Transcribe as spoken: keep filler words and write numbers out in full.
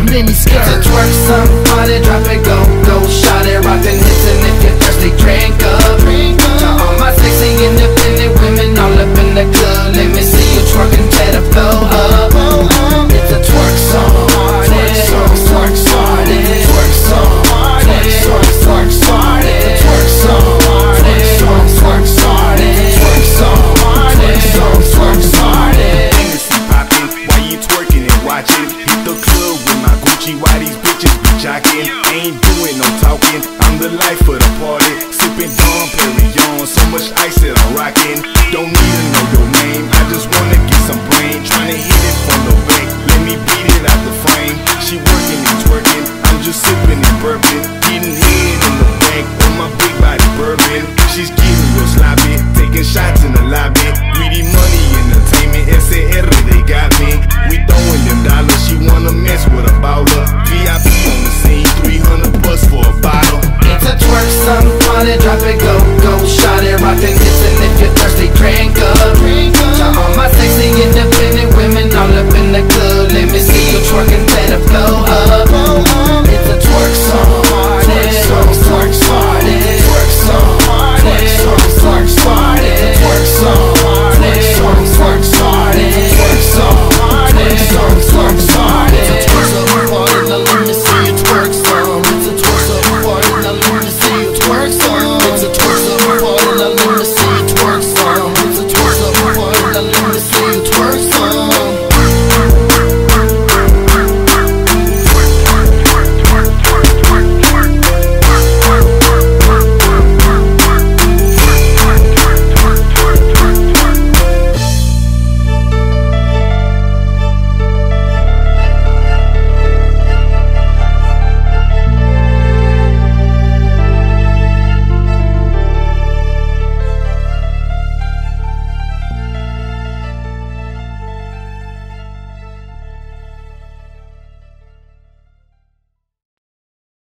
mini skirt. To twerk some, party, drop it, go, go. Shot it, rockin' hits, and if you're thirsty, drink up. To all my sexy independent women all up in the club, let me see you twerking, tear the floor up. It's a twerk song, twerk song, twerk song, twerk song, twerk song, twerk song, twerk song, twerk song, twerk song, twerk song, twerk song, twerk song. Fingers poppin', why you twerking and watching? Hit the